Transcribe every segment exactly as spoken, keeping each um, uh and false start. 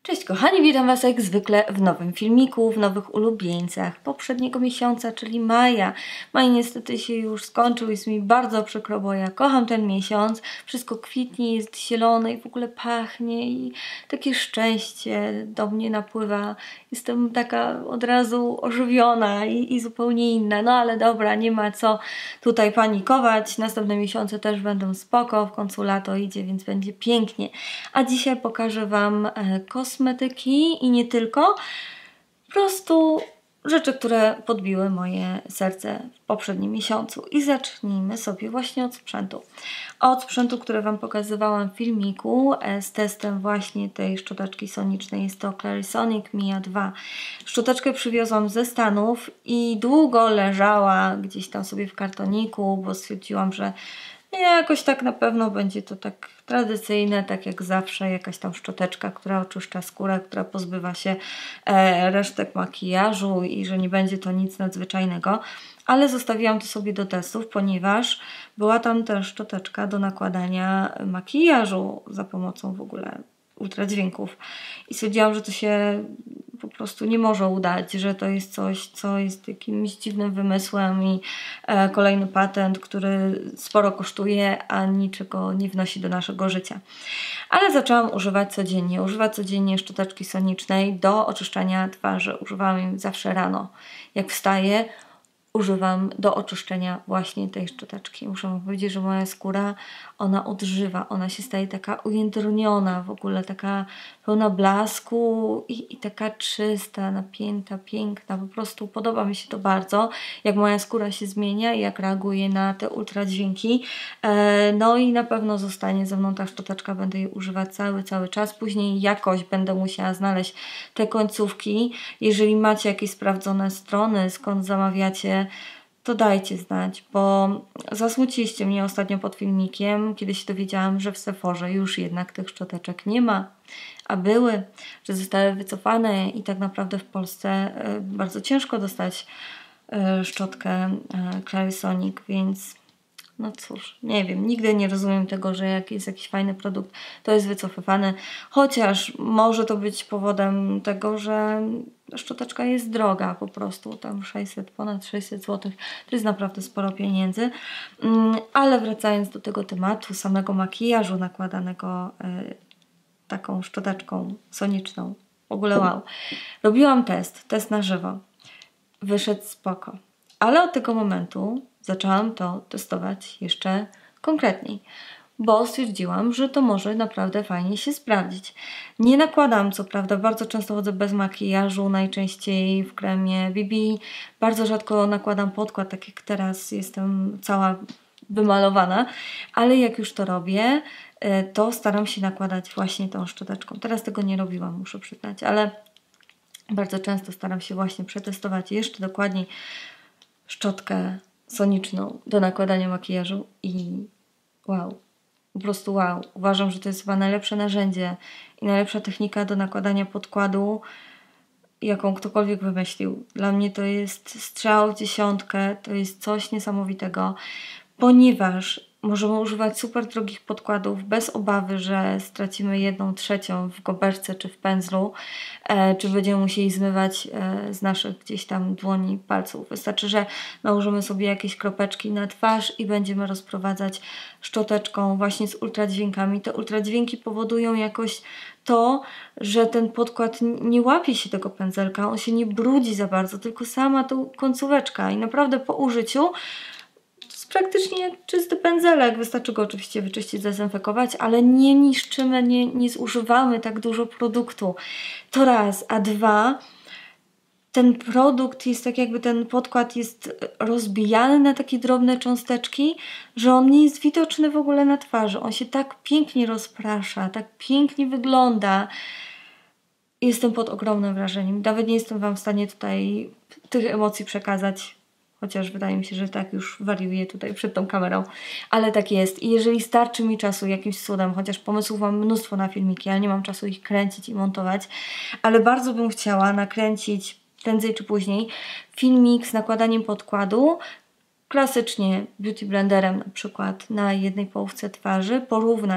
Cześć kochani, witam Was jak zwykle w nowym filmiku, w nowych ulubieńcach poprzedniego miesiąca, czyli maja. Maj niestety się już skończył, jest mi bardzo przykro, bo ja kocham ten miesiąc. Wszystko kwitnie, jest zielone i w ogóle pachnie i takie szczęście do mnie napływa. Jestem taka od razu ożywiona i, i zupełnie inna. No ale dobra, nie ma co tutaj panikować. Następne miesiące też będą spoko, w końcu lato idzie, więc będzie pięknie. A dzisiaj pokażę Wam e, kosmetyki. kosmetyki i nie tylko, po prostu rzeczy, które podbiły moje serce w poprzednim miesiącu. I zacznijmy sobie właśnie od sprzętu. Od sprzętu, który Wam pokazywałam w filmiku z testem właśnie tej szczoteczki sonicznej. Jest to Clarisonic Mia dwa. Szczoteczkę przywiozłam ze Stanów i długo leżała gdzieś tam sobie w kartoniku, bo stwierdziłam, że jakoś tak na pewno będzie to tak tradycyjne, tak jak zawsze, jakaś tam szczoteczka, która oczyszcza skórę, która pozbywa się e, resztek makijażu i że nie będzie to nic nadzwyczajnego. Ale zostawiłam to sobie do testów, ponieważ była tam też szczoteczka do nakładania makijażu za pomocą w ogóle ultradźwięków. I stwierdziłam, że to się po prostu nie może udać, że to jest coś, co jest jakimś dziwnym wymysłem i e, kolejny patent, który sporo kosztuje, a niczego nie wnosi do naszego życia. Ale zaczęłam używać codziennie. Używać codziennie szczoteczki sonicznej do oczyszczania twarzy. Używam jej zawsze rano. Jak wstaję, używam do oczyszczenia właśnie tej szczoteczki. Muszę wam powiedzieć, że moja skóra, ona odżywa, ona się staje taka ujędrniona, w ogóle taka pełna blasku i, i taka czysta, napięta, piękna. Po prostu podoba mi się to bardzo, jak moja skóra się zmienia i jak reaguje na te ultradźwięki. E, no i na pewno zostanie ze mną ta szczoteczka, będę jej używać cały, cały czas. Później jakoś będę musiała znaleźć te końcówki. Jeżeli macie jakieś sprawdzone strony, skąd zamawiacie, to dajcie znać, bo zasmuciliście mnie ostatnio pod filmikiem, kiedy się dowiedziałam, że w Sephorze już jednak tych szczoteczek nie ma, a były, że zostały wycofane i tak naprawdę w Polsce bardzo ciężko dostać szczotkę Clarisonic, więc no cóż, nie wiem, nigdy nie rozumiem tego, że jak jest jakiś fajny produkt, to jest wycofywany, chociaż może to być powodem tego, że szczoteczka jest droga po prostu, tam sześćset, ponad sześćset złotych, to jest naprawdę sporo pieniędzy, ale wracając do tego tematu, samego makijażu nakładanego y, taką szczoteczką soniczną, w ogóle wow, robiłam test, test na żywo, wyszedł spoko, ale od tego momentu zaczęłam to testować jeszcze konkretniej, bo stwierdziłam, że to może naprawdę fajnie się sprawdzić. Nie nakładam, co prawda, bardzo często chodzę bez makijażu, najczęściej w kremie B B. Bardzo rzadko nakładam podkład, tak jak teraz jestem cała wymalowana, ale jak już to robię, to staram się nakładać właśnie tą szczoteczką. Teraz tego nie robiłam, muszę przyznać, ale bardzo często staram się właśnie przetestować jeszcze dokładniej szczotkę soniczną do nakładania makijażu i wow, po prostu wow. Uważam, że to jest chyba najlepsze narzędzie i najlepsza technika do nakładania podkładu, jaką ktokolwiek wymyślił. Dla mnie to jest strzał w dziesiątkę, to jest coś niesamowitego, ponieważ możemy używać super drogich podkładów bez obawy, że stracimy jedną trzecią w goberce czy w pędzlu, e, czy będziemy musieli zmywać e, z naszych gdzieś tam dłoni, palców. Wystarczy, że nałożymy sobie jakieś kropeczki na twarz i będziemy rozprowadzać szczoteczką właśnie z ultradźwiękami. Te ultradźwięki powodują jakoś to, że ten podkład nie łapie się tego pędzelka, on się nie brudzi za bardzo, tylko sama tą końcóweczka i naprawdę po użyciu praktycznie jak czysty pędzelek. Wystarczy go oczywiście wyczyścić, zdezynfekować, ale nie niszczymy, nie, nie zużywamy tak dużo produktu. To raz. A dwa, ten produkt jest tak jakby ten podkład jest rozbijany na takie drobne cząsteczki, że on nie jest widoczny w ogóle na twarzy. On się tak pięknie rozprasza, tak pięknie wygląda. Jestem pod ogromnym wrażeniem. Nawet nie jestem Wam w stanie tutaj tych emocji przekazać. Chociaż wydaje mi się, że tak już wariuję tutaj przed tą kamerą, ale tak jest. I jeżeli starczy mi czasu jakimś cudem, chociaż pomysłów mam mnóstwo na filmiki, ale nie mam czasu ich kręcić i montować, ale bardzo bym chciała nakręcić prędzej czy później filmik z nakładaniem podkładu, klasycznie beauty blenderem na przykład na jednej połówce twarzy, porównać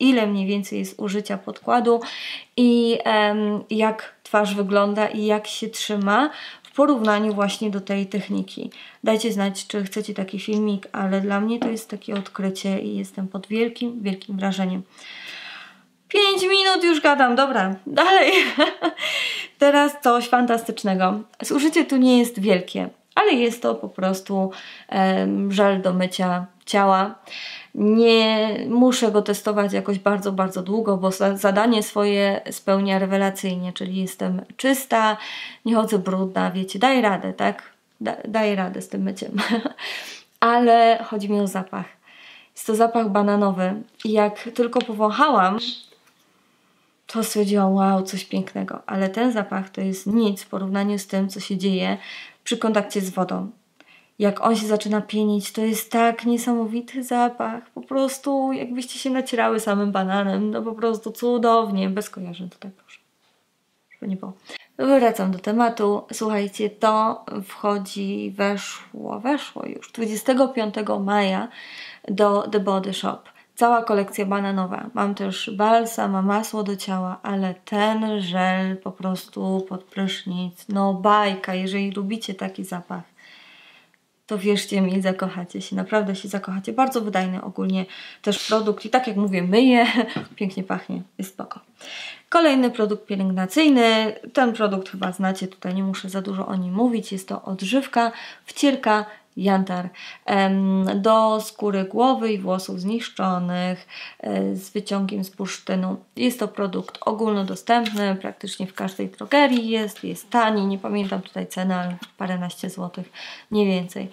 ile mniej więcej jest użycia podkładu i um, jak twarz wygląda i jak się trzyma w porównaniu właśnie do tej techniki. Dajcie znać, czy chcecie taki filmik, ale dla mnie to jest takie odkrycie i jestem pod wielkim, wielkim wrażeniem. pięć minut już gadam, dobra, dalej. Teraz coś fantastycznego. Zużycie tu nie jest wielkie, ale jest to po prostu um, żel do mycia ciała. Nie muszę go testować jakoś bardzo, bardzo długo, bo zadanie swoje spełnia rewelacyjnie, czyli jestem czysta, nie chodzę brudna, wiecie, daj radę, tak? Da, daj radę z tym myciem. Ale chodzi mi o zapach. Jest to zapach bananowy i jak tylko powąchałam, to stwierdziłam, wow, coś pięknego. Ale ten zapach to jest nic w porównaniu z tym, co się dzieje przy kontakcie z wodą. Jak on się zaczyna pienić, to jest tak niesamowity zapach. Po prostu jakbyście się nacierały samym bananem. No po prostu cudownie. Bez kojarzeń tutaj proszę. Żeby nie było. Wracam do tematu. Słuchajcie, to wchodzi, weszło, weszło już dwudziestego piątego maja do The Body Shop. Cała kolekcja bananowa. Mam też balsam, mam masło do ciała, ale ten żel po prostu pod prysznic. No bajka, jeżeli lubicie taki zapach, to wierzcie mi, zakochacie się. Naprawdę się zakochacie. Bardzo wydajny ogólnie też produkt i tak jak mówię, myje, pięknie pachnie, jest spoko. Kolejny produkt pielęgnacyjny. Ten produkt chyba znacie, tutaj nie muszę za dużo o nim mówić. Jest to odżywka, wcierka Jantar do skóry głowy i włosów zniszczonych z wyciągiem z bursztynu. Jest to produkt ogólnodostępny, praktycznie w każdej drogerii jest, jest tani, nie pamiętam tutaj ceny, ale paręnaście złotych, nie więcej.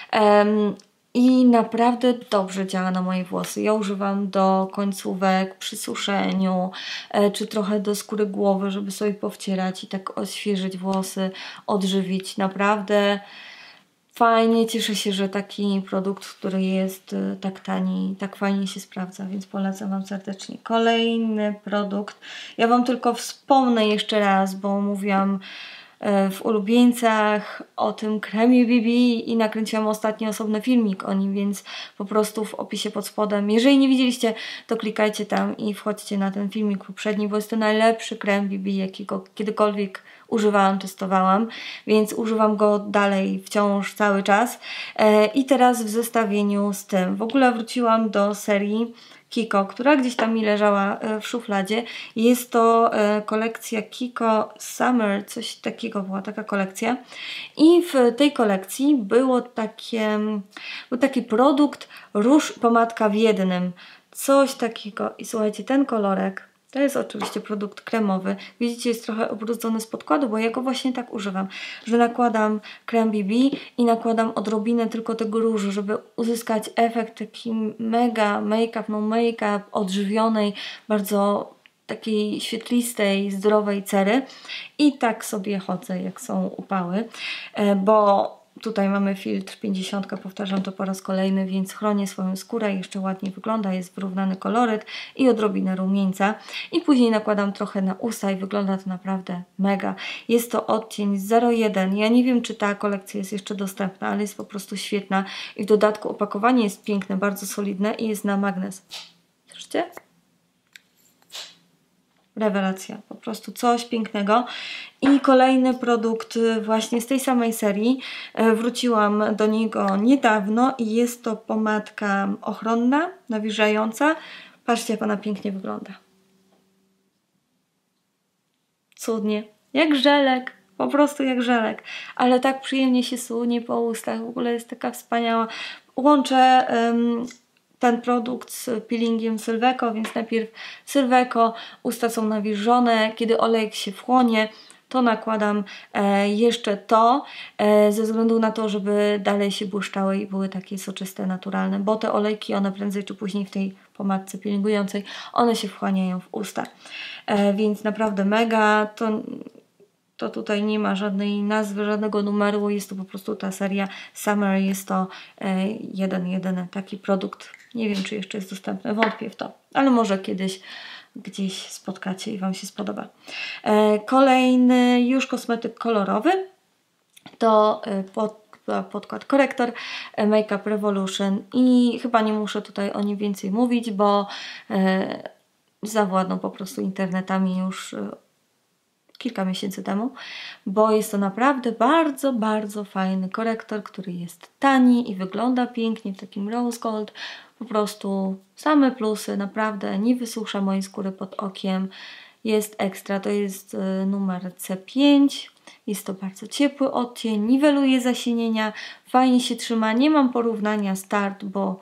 I naprawdę dobrze działa na moje włosy. Ja używam do końcówek, przy suszeniu, czy trochę do skóry głowy, żeby sobie powcierać i tak odświeżyć włosy, odżywić. Naprawdę fajnie, cieszę się, że taki produkt, który jest tak tani, tak fajnie się sprawdza, więc polecam Wam serdecznie. Kolejny produkt, ja Wam tylko wspomnę jeszcze raz, bo mówiłam w ulubieńcach o tym kremie B B i nakręciłam ostatni osobny filmik o nim, więc po prostu w opisie pod spodem, jeżeli nie widzieliście, to klikajcie tam i wchodźcie na ten filmik poprzedni, bo jest to najlepszy krem B B, jakiego kiedykolwiek używałam, testowałam, więc używam go dalej wciąż cały czas e, i teraz w zestawieniu z tym. W ogóle wróciłam do serii Kiko, która gdzieś tam mi leżała w szufladzie. Jest to e, kolekcja Kiko Summer, coś takiego była taka kolekcja i w tej kolekcji było takie, był taki produkt róż pomadka w jednym, coś takiego i słuchajcie, ten kolorek to jest oczywiście produkt kremowy. Widzicie, jest trochę ubrudzony z podkładu, bo ja go właśnie tak używam, że nakładam krem B B i nakładam odrobinę tylko tego różu, żeby uzyskać efekt taki mega make-up, no make-up odżywionej, bardzo takiej świetlistej, zdrowej cery. I tak sobie chodzę, jak są upały, bo tutaj mamy filtr pięćdziesiąt, powtarzam to po raz kolejny, więc chronię swoją skórę, jeszcze ładnie wygląda, jest wyrównany koloryt i odrobinę rumieńca. I później nakładam trochę na usta i wygląda to naprawdę mega. Jest to odcień zero jeden. Ja nie wiem, czy ta kolekcja jest jeszcze dostępna, ale jest po prostu świetna. I w dodatku opakowanie jest piękne, bardzo solidne i jest na magnes. Słyszycie? Rewelacja, po prostu coś pięknego. I kolejny produkt właśnie z tej samej serii, wróciłam do niego niedawno i jest to pomadka ochronna, nawilżająca. Patrzcie, jak ona pięknie wygląda. Cudnie, jak żelek, po prostu jak żelek, ale tak przyjemnie się sunie po ustach, w ogóle jest taka wspaniała. Łączę um, ten produkt z peelingiem Sylveco, więc najpierw Sylveco, usta są nawilżone, kiedy olejek się wchłonie, to nakładam e, jeszcze to, e, ze względu na to, żeby dalej się błyszczały i były takie soczyste, naturalne, bo te olejki, one prędzej czy później w tej pomadce peelingującej, one się wchłaniają w usta. E, więc naprawdę mega, to, to tutaj nie ma żadnej nazwy, żadnego numeru, jest to po prostu ta seria Summer, jest to e, jeden, jedyny taki produkt. Nie wiem, czy jeszcze jest dostępny, wątpię w to, ale może kiedyś gdzieś spotkacie i Wam się spodoba. E, kolejny już kosmetyk kolorowy to e, pod, podkład korektor e, Make Up Revolution i chyba nie muszę tutaj o nim więcej mówić, bo e, zawładnął po prostu internetami już kilka miesięcy temu, bo jest to naprawdę bardzo, bardzo fajny korektor, który jest tani i wygląda pięknie w takim rose gold. Po prostu same plusy, naprawdę nie wysusza mojej skóry pod okiem. Jest ekstra, to jest numer C pięć. Jest to bardzo ciepły odcień, niweluje zasienienia, fajnie się trzyma. Nie mam porównania z Tarte, bo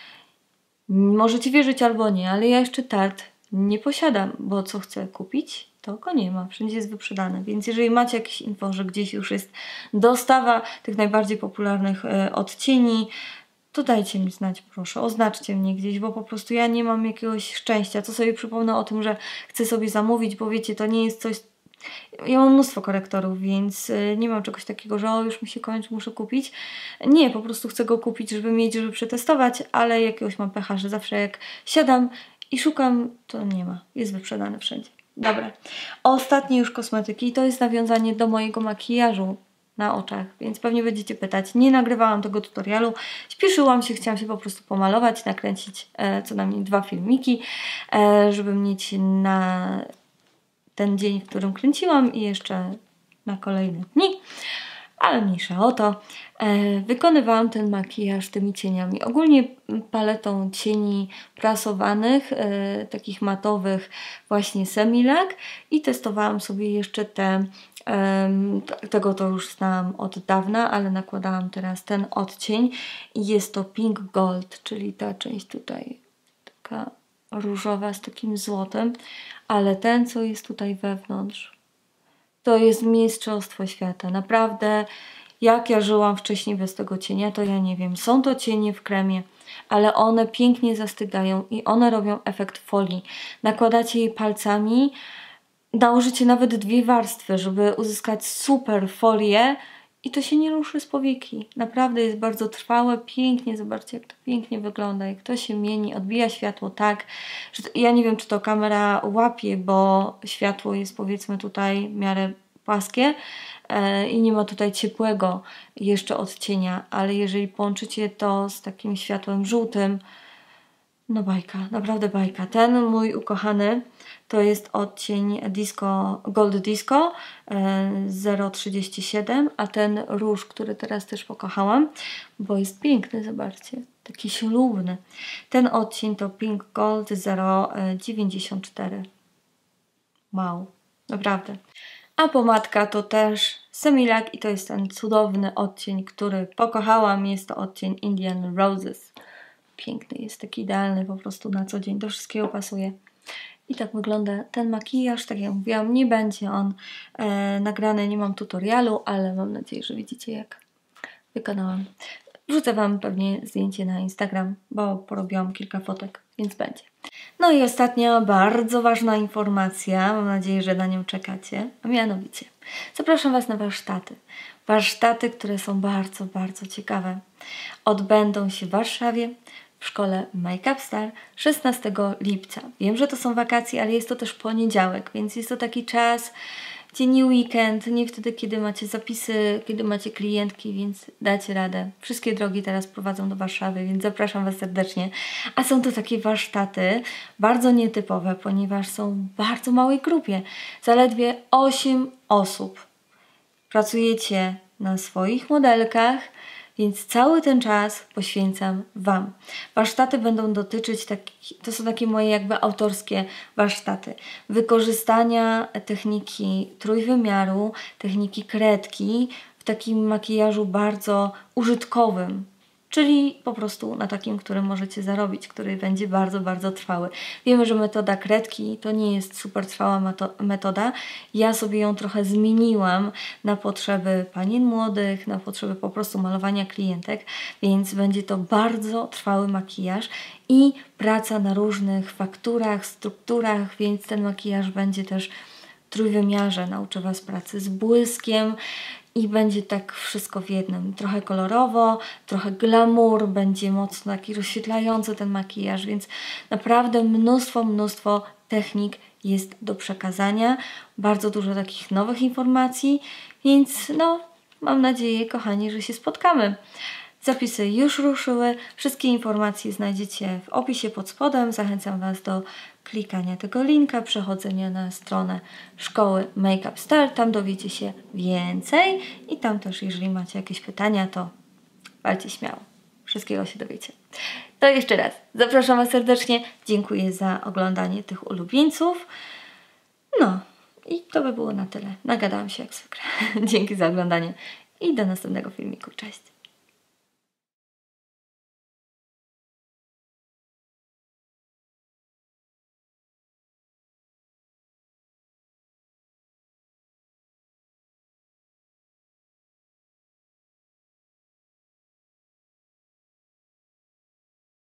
możecie wierzyć albo nie, ale ja jeszcze Tarte nie posiadam, bo co chcę kupić, to go nie ma. Wszędzie jest wyprzedane. Więc jeżeli macie jakieś info, że gdzieś już jest dostawa tych najbardziej popularnych y, odcieni, to dajcie mi znać, proszę. Oznaczcie mnie gdzieś, bo po prostu ja nie mam jakiegoś szczęścia. Co sobie przypomnę o tym, że chcę sobie zamówić, bo wiecie, to nie jest coś... Ja mam mnóstwo korektorów, więc y, nie mam czegoś takiego, że o, już mi się kończy, muszę kupić. Nie, po prostu chcę go kupić, żeby mieć, żeby przetestować, ale jakiegoś mam pecha, że zawsze jak siadam i szukam, to nie ma. Jest wyprzedane wszędzie. Dobra. Ostatnie już kosmetyki i to jest nawiązanie do mojego makijażu na oczach, więc pewnie będziecie pytać. Nie nagrywałam tego tutorialu, śpieszyłam się, chciałam się po prostu pomalować, nakręcić e, co najmniej dwa filmiki, e, żeby mieć na ten dzień, w którym kręciłam i jeszcze na kolejne dni. Ale mniejsza o to. E, wykonywałam ten makijaż tymi cieniami. Ogólnie paletą cieni prasowanych, e, takich matowych, właśnie Semilac i testowałam sobie jeszcze te, e, tego to już znałam od dawna, ale nakładałam teraz ten odcień i jest to Pink Gold, czyli ta część tutaj taka różowa z takim złotem, ale ten, co jest tutaj wewnątrz, to jest mistrzostwo świata. Naprawdę, jak ja żyłam wcześniej bez tego cienia, to ja nie wiem. Są to cienie w kremie, ale one pięknie zastygają i one robią efekt folii. Nakładacie je palcami, nałożycie nawet dwie warstwy, żeby uzyskać super folię i to się nie ruszy z powieki. Naprawdę jest bardzo trwałe, pięknie. Zobaczcie, jak to pięknie wygląda. Jak to się mieni, odbija światło tak, że to, ja nie wiem, czy to kamera łapie, bo światło jest, powiedzmy, tutaj w miarę płaskie e, i nie ma tutaj ciepłego jeszcze odcienia, ale jeżeli połączycie to z takim światłem żółtym, no bajka, naprawdę bajka. Ten mój ukochany to jest odcień disco, Gold Disco e, zero trzydzieści siedem, a ten róż, który teraz też pokochałam, bo jest piękny, zobaczcie, taki ślubny. Ten odcień to Pink Gold zero dziewięćdziesiąt cztery. Wow, naprawdę. A pomadka to też Semilac i to jest ten cudowny odcień, który pokochałam. Jest to odcień Indian Roses. Piękny, jest taki idealny po prostu na co dzień, do wszystkiego pasuje. I tak wygląda ten makijaż, tak jak mówiłam, nie będzie on e, nagrany, nie mam tutorialu, ale mam nadzieję, że widzicie, jak wykonałam. Wrzucę Wam pewnie zdjęcie na Instagram, bo porobiłam kilka fotek, więc będzie. No i ostatnia bardzo ważna informacja, mam nadzieję, że na nią czekacie, a mianowicie zapraszam Was na warsztaty. Warsztaty, które są bardzo, bardzo ciekawe. Odbędą się w Warszawie w szkole Make Up Star szesnastego lipca. Wiem, że to są wakacje, ale jest to też poniedziałek, więc jest to taki czas, gdzie nie weekend, nie wtedy, kiedy macie zapisy, kiedy macie klientki, więc dacie radę. Wszystkie drogi teraz prowadzą do Warszawy, więc zapraszam Was serdecznie. A są to takie warsztaty bardzo nietypowe, ponieważ są w bardzo małej grupie. Zaledwie osiem osób. Pracujecie na swoich modelkach, więc cały ten czas poświęcam Wam. Warsztaty będą dotyczyć, taki, to są takie moje jakby autorskie warsztaty. Wykorzystania techniki trójwymiaru, techniki kredki w takim makijażu bardzo użytkowym. Czyli po prostu na takim, którym możecie zarobić, który będzie bardzo, bardzo trwały. Wiemy, że metoda kredki to nie jest super trwała metoda. Ja sobie ją trochę zmieniłam na potrzeby panien młodych, na potrzeby po prostu malowania klientek, więc będzie to bardzo trwały makijaż i praca na różnych fakturach, strukturach, więc ten makijaż będzie też w trójwymiarze. Nauczę Was pracy z błyskiem, i będzie tak wszystko w jednym. Trochę kolorowo, trochę glamour, będzie mocno taki rozświetlający ten makijaż, więc naprawdę mnóstwo, mnóstwo technik jest do przekazania. Bardzo dużo takich nowych informacji, więc no, mam nadzieję, kochani, że się spotkamy. Zapisy już ruszyły. Wszystkie informacje znajdziecie w opisie pod spodem. Zachęcam Was do klikania tego linka, przechodzenia na stronę szkoły Make Up Style. Tam dowiecie się więcej i tam też, jeżeli macie jakieś pytania, to walcie śmiało. Wszystkiego się dowiecie. To jeszcze raz zapraszam Was serdecznie. Dziękuję za oglądanie tych ulubieńców. No i to by było na tyle. Nagadałam się jak zwykle. Dzięki za oglądanie i do następnego filmiku. Cześć!